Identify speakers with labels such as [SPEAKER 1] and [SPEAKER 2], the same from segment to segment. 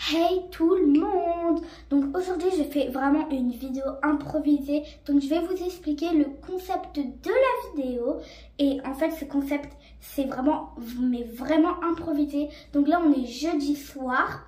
[SPEAKER 1] Hey tout le monde! Donc aujourd'hui je fais vraiment une vidéo improvisée. Donc je vais vous expliquer le concept de la vidéo. Et en fait ce concept c'est vraiment improvisé. Donc là on est jeudi soir.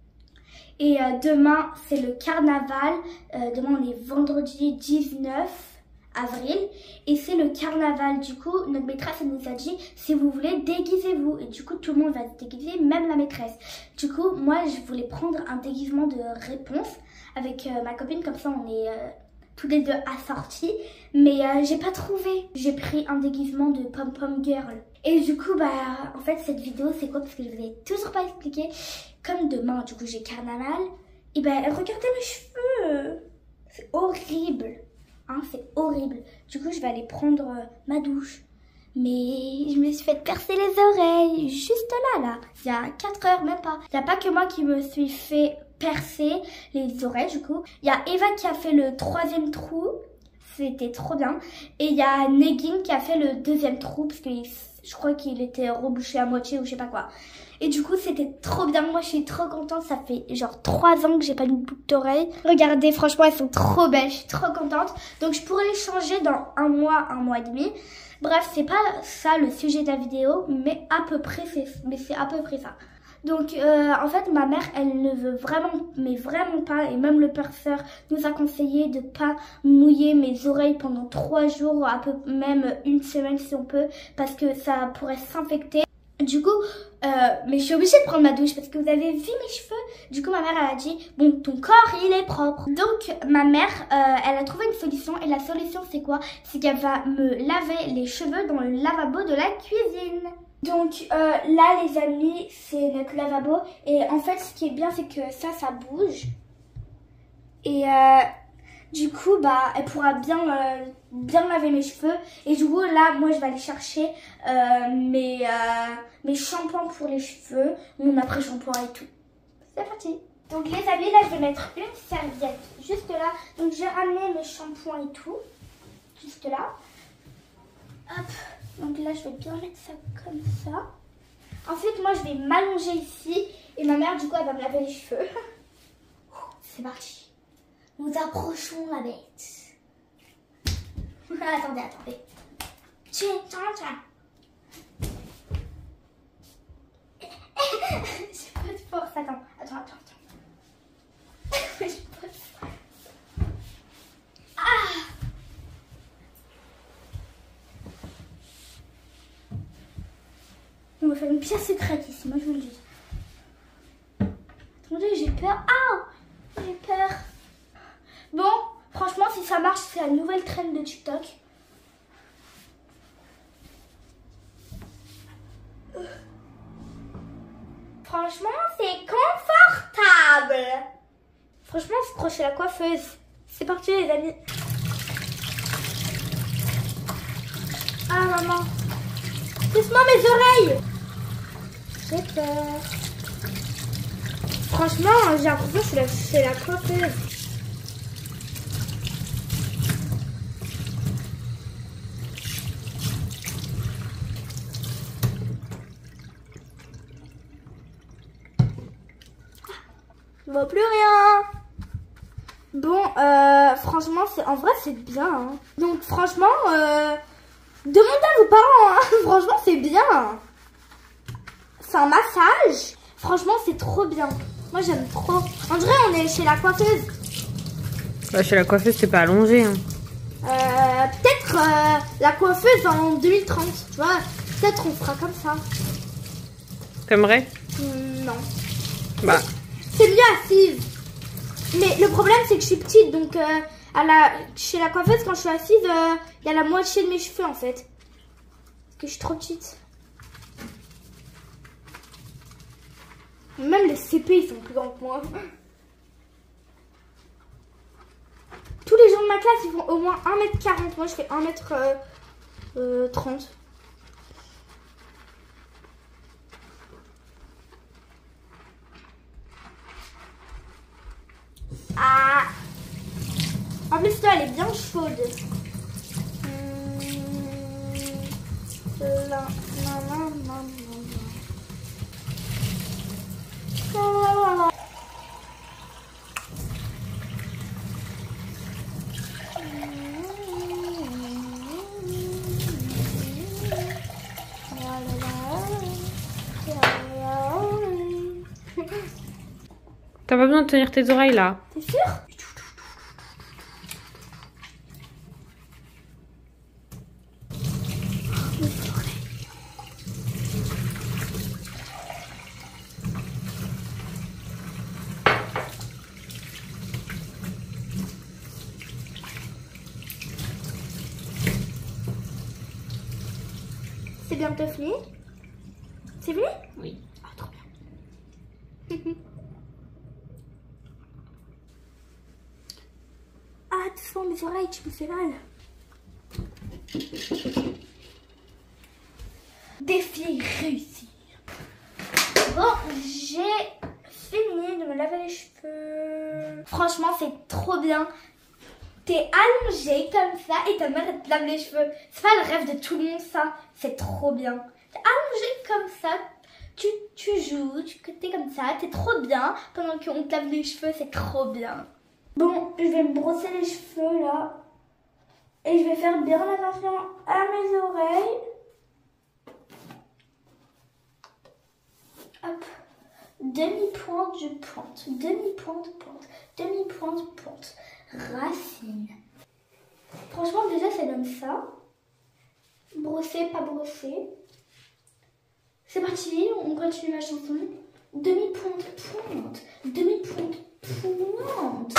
[SPEAKER 1] Et demain c'est le carnaval. Demain on est vendredi 19 avril et c'est le carnaval. Du coup notre maîtresse elle nous a dit si vous voulez déguisez-vous, et du coup tout le monde va se déguiser, même la maîtresse. Du coup moi je voulais prendre un déguisement de réponse avec ma copine, comme ça on est tous les deux assortis, mais j'ai pas trouvé. J'ai pris un déguisement de pom-pom girl. Et du coup bah en fait cette vidéo c'est quoi, parce que je vous ai toujours pas expliqué. Comme demain du coup j'ai carnaval, et ben regardez mes cheveux, c'est horrible. Hein, c'est horrible. Du coup, je vais aller prendre ma douche. Mais je me suis fait percer les oreilles. Juste là. Il y a 4 heures, même pas. Il n'y a pas que moi qui me suis fait percer les oreilles, du coup. Il y a Eva qui a fait le 3e trou. C'était trop bien. Et il y a Negin qui a fait le 2e trou, parce que je crois qu'il était rebouché à moitié ou je sais pas quoi. Et du coup c'était trop bien, moi je suis trop contente, ça fait genre 3 ans que j'ai pas une boucle d'oreille. Regardez, franchement elles sont trop belles, je suis trop contente. Donc je pourrais les changer dans un mois et demi. Bref, c'est pas ça le sujet de la vidéo, mais à peu près c'est à peu près ça. Donc en fait ma mère elle ne veut vraiment pas, et même le perceur nous a conseillé de pas mouiller mes oreilles pendant 3 jours, même une semaine si on peut, parce que ça pourrait s'infecter. Du coup, mais je suis obligée de prendre ma douche parce que vous avez vu mes cheveux. Du coup ma mère elle a dit bon ton corps il est propre. Donc ma mère elle a trouvé une solution, et la solution c'est quoi? C'est qu'elle va me laver les cheveux dans le lavabo de la cuisine. Donc là les amis c'est notre lavabo, et en fait ce qui est bien c'est que ça bouge, et du coup bah elle pourra bien laver mes cheveux. Et du coup là moi je vais aller chercher mes shampoings pour les cheveux, mon après shampoing et tout. C'est parti. Donc les amis là je vais mettre une serviette juste là. Donc j'ai ramené mes shampoings et tout juste là. Hop. Donc là, je vais bien mettre ça comme ça. Ensuite, moi, je vais m'allonger ici. Et ma mère, du coup, elle va me laver les cheveux. C'est parti. Nous approchons la bête. Attendez. Tiens. J'ai pas de force. Attends. J'ai pas de force. Ah! On va faire une pièce secrète ici, moi je vous le dis. Attendez, j'ai peur. Ah, j'ai peur. Bon, franchement, si ça marche, c'est la nouvelle trend de TikTok. Franchement, c'est confortable. Franchement, on se croit chez la coiffeuse. C'est parti, les amis. Ah, maman. Pousse-moi mes oreilles. J'ai peur. Franchement, j'ai l'impression que c'est la coiffeuse. Je vois plus rien. Bon, franchement, en vrai, c'est bien. Hein. Donc, franchement, demandez à vos parents. Hein. Franchement, c'est bien. C'est un massage. Franchement, c'est trop bien. Moi, j'aime trop. On dirait on est chez la coiffeuse.
[SPEAKER 2] Bah, chez la coiffeuse, c'est pas allongé. Hein.
[SPEAKER 1] Peut-être la coiffeuse en 2030. Tu vois, peut-être on fera comme ça.
[SPEAKER 2] T'aimerais?
[SPEAKER 1] Non.
[SPEAKER 2] Bah.
[SPEAKER 1] C'est mieux assise. Mais le problème, c'est que je suis petite. Donc, chez la coiffeuse, quand je suis assise, il y a la moitié de mes cheveux, en fait. Parce que je suis trop petite. Même les CP, ils sont plus grands que moi. Tous les gens de ma classe, ils font au moins 1m40. Moi, je fais 1m30. Ah! En plus, toi, elle est bien chaude.
[SPEAKER 2] T'as pas besoin de tenir tes oreilles là.
[SPEAKER 1] T'es sûr? C'est bientôt fini? C'est fini?
[SPEAKER 2] Oui.
[SPEAKER 1] Ah, trop bien. Ah, doucement mes oreilles, tu me fais mal. Défi réussi. Bon, j'ai fini de me laver les cheveux. Franchement, c'est trop bien. T'es allongée comme ça et ta mère elle te lave les cheveux. C'est pas le rêve de tout le monde ça. C'est trop bien. T'es allongée comme ça. Tu joues, t'es comme ça. T'es trop bien pendant qu'on te lave les cheveux. C'est trop bien. Bon, je vais me brosser les cheveux là. Et je vais faire bien attention à mes oreilles. Hop. Demi-pointe, je pointe. Demi-pointe, pointe. Demi-pointe, pointe. Racine. Franchement, déjà, c'est comme ça. Brosser, pas brosser. C'est parti, on continue ma chanson. Demi-pointe, pointe. Demi-pointe, pointe.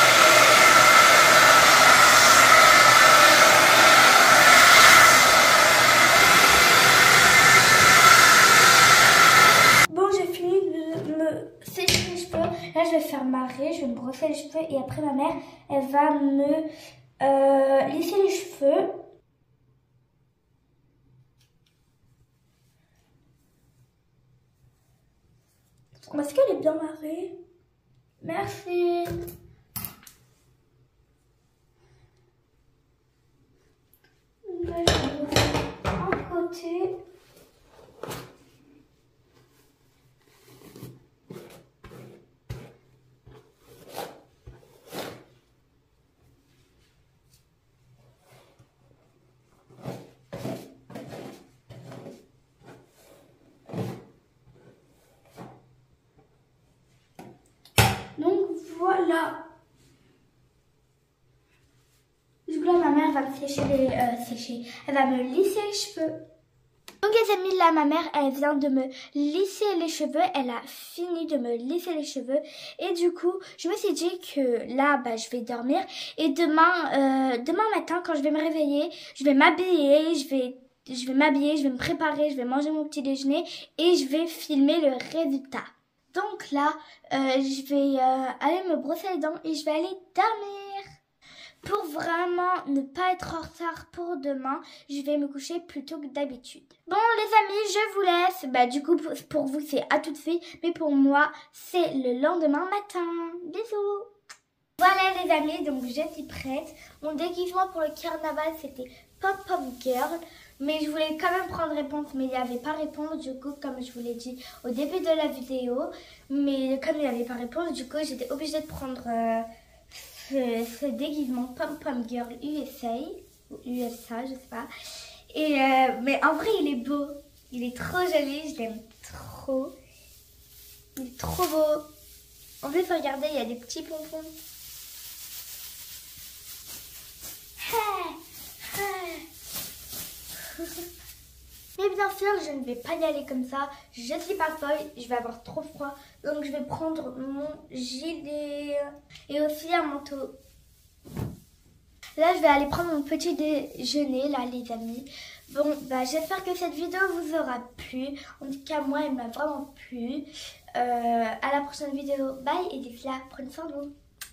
[SPEAKER 1] Bon, j'ai fini de me sécher les cheveux. Là, je vais faire marrer, je vais me brosser les cheveux et après ma mère, elle va me lisser les cheveux. Est-ce qu'elle est bien marrée? Merci. Là, je vais me brosser un côté. Donc voilà. Du coup là ma mère va me sécher elle va me lisser les cheveux. Donc les amis, là ma mère elle vient de me lisser les cheveux, elle a fini de me lisser les cheveux et du coup je me suis dit que là je vais dormir et demain matin quand je vais me réveiller, je vais m'habiller, je vais me préparer, je vais manger mon petit déjeuner et je vais filmer le résultat. Donc là, je vais aller me brosser les dents et je vais aller dormir. Pour vraiment ne pas être en retard pour demain, je vais me coucher plus tôt que d'habitude. Bon les amis, je vous laisse. Du coup, pour vous, c'est à tout de suite. Mais pour moi, c'est le lendemain matin. Bisous. Voilà les amis, donc j'étais prête. Mon déguisement pour le carnaval, c'était Pop-Pop Girl. Mais je voulais quand même prendre réponse, mais il n'y avait pas réponse, du coup, comme je vous l'ai dit au début de la vidéo. Mais comme il n'y avait pas réponse, du coup, j'étais obligée de prendre ce déguisement Pom-Pom Girl USA, ou USA, je sais pas. Et, mais en vrai, il est beau. Il est trop joli, je l'aime trop. Il est trop beau. En plus, regardez, il y a des petits pompons. Mais bien sûr, je ne vais pas y aller comme ça. Je suis pas folle, je vais avoir trop froid. Donc je vais prendre mon gilet et aussi un manteau. Là, je vais aller prendre mon petit déjeuner, là, les amis. Bon, j'espère que cette vidéo vous aura plu. En tout cas, moi, elle m'a vraiment plu. À la prochaine vidéo. Bye et d'ici là, prenez soin de vous.